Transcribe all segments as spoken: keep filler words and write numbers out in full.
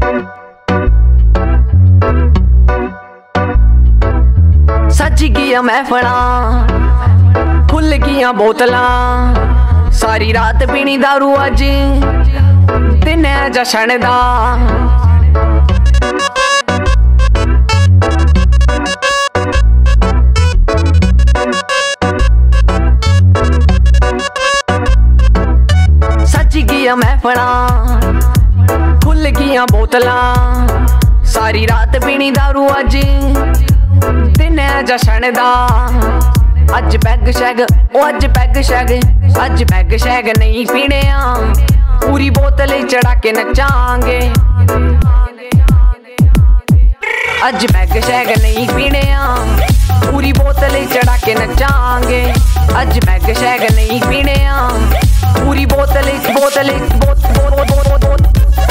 सज गया महफिला खुल गया बोतला सारी रात पीनी दारू अज दिन जशन दा सज गया महफिला खुल गया बोतला सारी रात पीनी दारू अज दिन जशन दा अज पैग शैग ओ अज पैग शैग अज पैग शैग नहीं पीने पूरी बोतल चढ़ा के नचांगे अज पैग शैग नहीं पीने पूरी बोतल चढ़ा के नचांगे अज पैग शैग नहीं पीने पूरी बोतल बोतल बोतल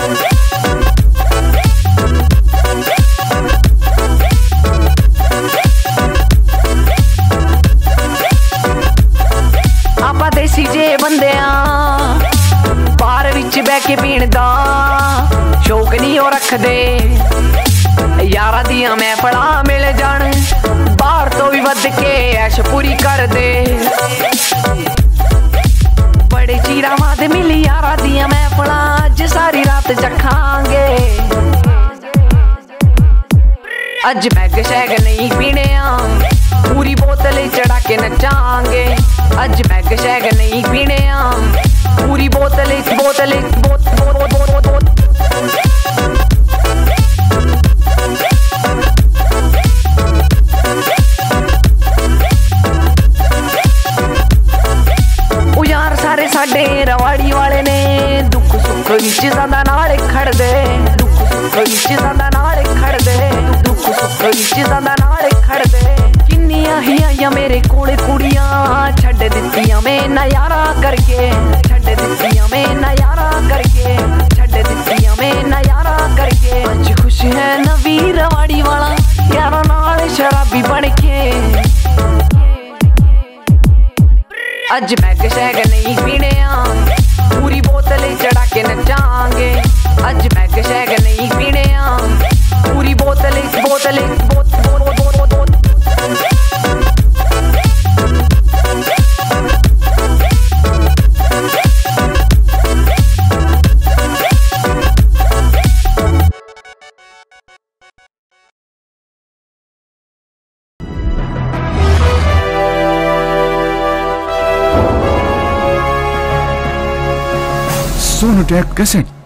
आपा देसी जे बंदे बार विच बह के पीण दा शौक नहीं हो रखदे यारा दियां महफिलां मिल जाण बाहर तो भी वध के ऐश पूरी कर दे बड़े चीरा बाद मिली यारा दियां महफिलां अज सारी रात चखांगे अज पैग शैग नहीं पीने पूरी बोतल चढ़ा के नचांगे अज पैग शैग नहीं पीने पूरी बोतल बोतल बोतल ओ यार सारे साडे रवाड़ी वाले ने दुख सुख विच सदा नाल खड़दे दुख सुख विच सदा नाल खड़दे दुख सुख विच सदा नाल खड़दे किन्नियां ही आईयां मेरे कोले कुड़ियां छड्ड दित्तियां मैं नयारा करके छड्ड दित्तियां मैं नयारा करके छड्ड दित्तियां मैं नयारा करके अज खुश है नवी रवाड़ी वाला यारा नाल शराबी बन के अज पैग शैग नहीं पीने पूरी बोतल चढ़ा के नचांगे अज पैग शैग नहीं पीने पूरी बोतल बोतल बोतल Sonotech Cassette.